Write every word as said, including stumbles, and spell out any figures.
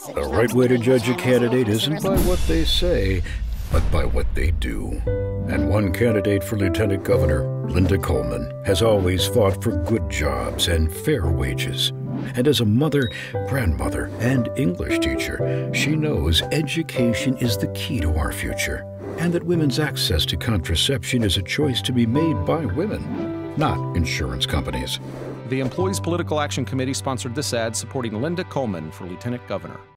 The right way to judge a candidate isn't by what they say, but by what they do. And one candidate for lieutenant governor, Linda Coleman, has always fought for good jobs and fair wages. And as a mother, grandmother, and English teacher, she knows education is the key to our future, and that women's access to contraception is a choice to be made by women, not insurance companies. The Employees Political Action Committee sponsored this ad supporting Linda Coleman for lieutenant governor.